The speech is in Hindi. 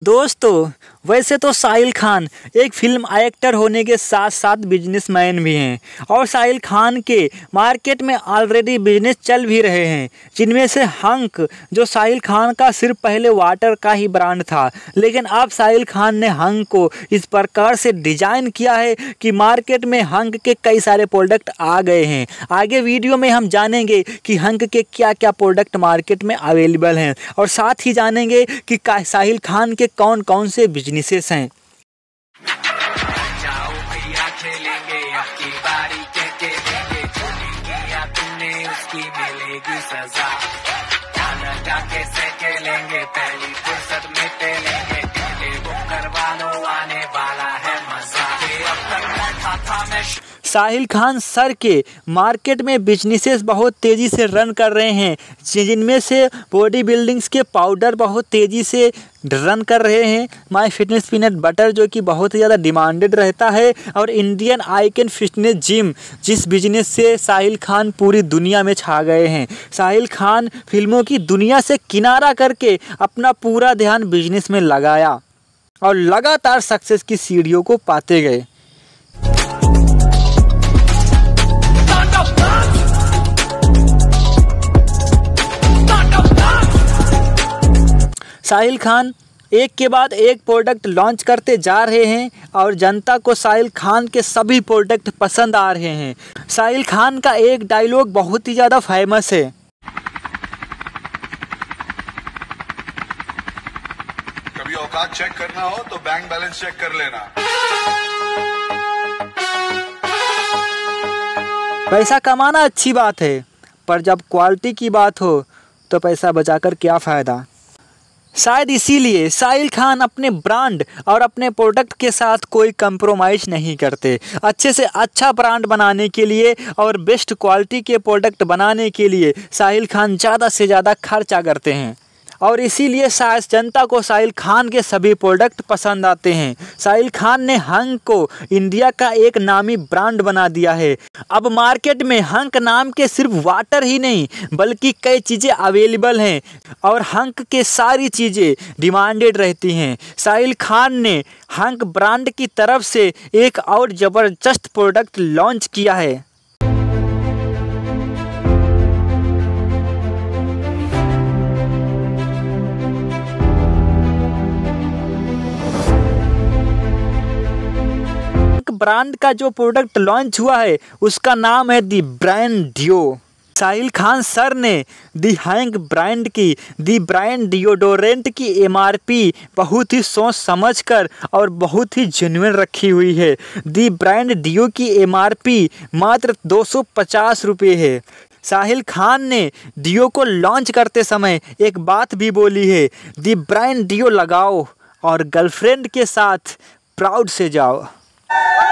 दोस्तों, वैसे तो साहिल खान एक फिल्म एक्टर होने के साथ साथ बिजनेसमैन भी हैं और साहिल खान के मार्केट में ऑलरेडी बिजनेस चल भी रहे हैं, जिनमें से हंक जो साहिल खान का सिर्फ पहले वाटर का ही ब्रांड था, लेकिन अब साहिल खान ने हंक को इस प्रकार से डिज़ाइन किया है कि मार्केट में हंक के कई सारे प्रोडक्ट आ गए हैं। आगे वीडियो में हम जानेंगे कि हंक के क्या क्या प्रोडक्ट मार्केट में अवेलेबल हैं और साथ ही जानेंगे कि साहिल खान के कौन कौन से बिजनेसेस हैं। साहिल खान सर के मार्केट में बिजनेसेस बहुत तेज़ी से रन कर रहे हैं, जिनमें से बॉडी बिल्डिंग्स के पाउडर बहुत तेज़ी से रन कर रहे हैं। माय फिटनेस पीनट बटर जो कि बहुत ही ज़्यादा डिमांडेड रहता है, और इंडियन आइकन फिटनेस जिम जिस बिजनेस से साहिल खान पूरी दुनिया में छा गए हैं। साहिल खान फिल्मों की दुनिया से किनारा करके अपना पूरा ध्यान बिजनेस में लगाया और लगातार सक्सेस की सीढ़ियों को पाते गए। साहिल खान एक के बाद एक प्रोडक्ट लॉन्च करते जा रहे हैं और जनता को साहिल खान के सभी प्रोडक्ट पसंद आ रहे हैं। साहिल खान का एक डायलॉग बहुत ही ज़्यादा फेमस है। कभी औकात चेक करना हो तो बैंक बैलेंस चेक कर लेना। पैसा कमाना अच्छी बात है, पर जब क्वालिटी की बात हो तो पैसा बचाकर क्या फ़ायदा। शायद इसीलिए साहिल खान अपने ब्रांड और अपने प्रोडक्ट के साथ कोई कंप्रोमाइज़ नहीं करते। अच्छे से अच्छा ब्रांड बनाने के लिए और बेस्ट क्वालिटी के प्रोडक्ट बनाने के लिए साहिल खान ज़्यादा से ज़्यादा खर्चा करते हैं, और इसीलिए शायद जनता को साहिल खान के सभी प्रोडक्ट पसंद आते हैं। साहिल खान ने हंक को इंडिया का एक नामी ब्रांड बना दिया है। अब मार्केट में हंक नाम के सिर्फ वाटर ही नहीं बल्कि कई चीज़ें अवेलेबल हैं, और हंक के सारी चीज़ें डिमांडेड रहती हैं। साहिल खान ने हंक ब्रांड की तरफ से एक और ज़बरदस्त प्रोडक्ट लॉन्च किया है। ब्रांड का जो प्रोडक्ट लॉन्च हुआ है उसका नाम है the brand deo. Sahil Khan sir ने दी हंक ब्रांड की दी ब्रांड डिओडोरेंट की एमआरपी बहुत ही सोच समझकर और बहुत ही जेन्युइन रखी हुई है। दी ब्रांड डियो की एमआरपी मात्र 250 रुपये है। साहिल खान ने डियो को लॉन्च करते समय एक बात भी बोली है, दी ब्रांड डियो लगाओ और गर्लफ्रेंड के साथ प्राउड से जाओ।